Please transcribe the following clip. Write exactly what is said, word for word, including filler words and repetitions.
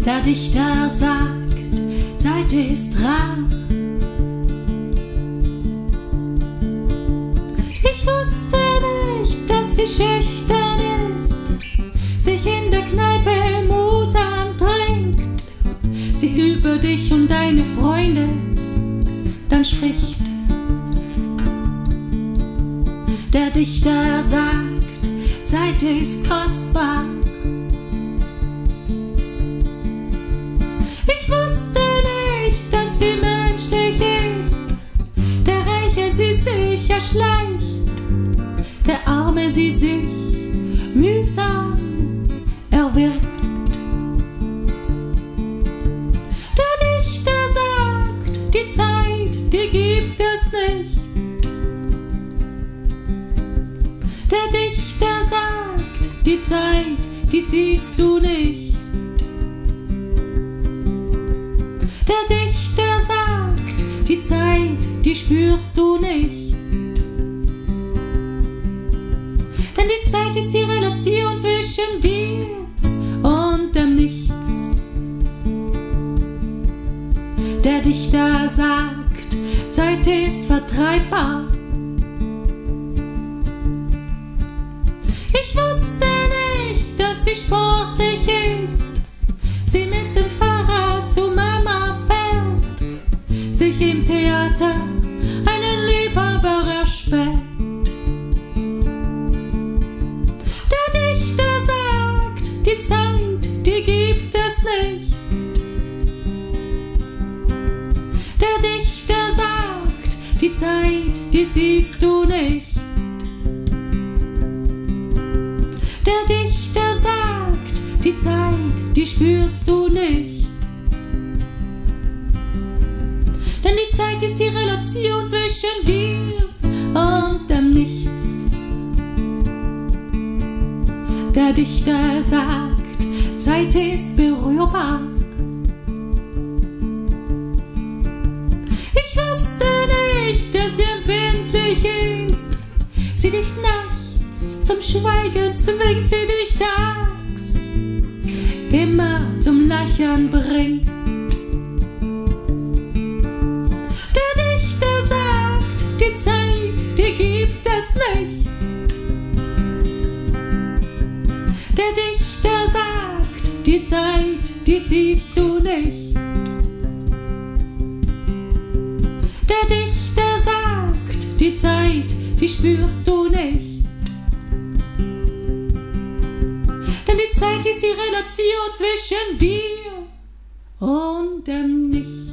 Der Dichter sagt, Zeit ist rar. Ich wusste nicht, dass sie schüchtern ist, sich in der Kneipe Mut antrinkt, sie über dich und deine Freunde dann spricht. Der Dichter sagt, Zeit ist kostbar. Ich wusste nicht, dass sie menschlich ist, der Reiche sie sich erschleicht, der Arme sie sich mühsam erwirbt. Der Dichter sagt, die Zeit, die gibt es nicht. Der Dichter sagt, die Zeit, die siehst du nicht. Der Dichter sagt, die Zeit, die spürst du nicht. Denn die Zeit ist die Relation zwischen dir und dem Nichts. Der Dichter sagt, Zeit ist vertreibbar. Ich wusste nicht, dass sie sportlich ist, sie mit dem Fahrrad zu Mama fährt, sich im Theater einen Liebhaber erspäht. Der Dichter sagt, die Zeit, die gibt es nicht. Der Dichter sagt, die Zeit, die siehst du nicht. Der Dichter sagt, die Zeit, die spürst du nicht. Denn die Zeit ist die Relation zwischen dir und dem Nichts. Der Dichter sagt, Zeit ist berührbar. Ich wusste nicht, dass sie empfindlich ist, sie dich nachts zum Schweigen zwingt, sie dich tags immer zum Lachen bringt. Der Dichter sagt, die Zeit, die gibt es nicht. Der Dichter sagt, die Zeit, die siehst du nicht. Der Dichter sagt, die Zeit, die spürst du nicht. Denn die Zeit ist die Relation zwischen dir und dem Nichts.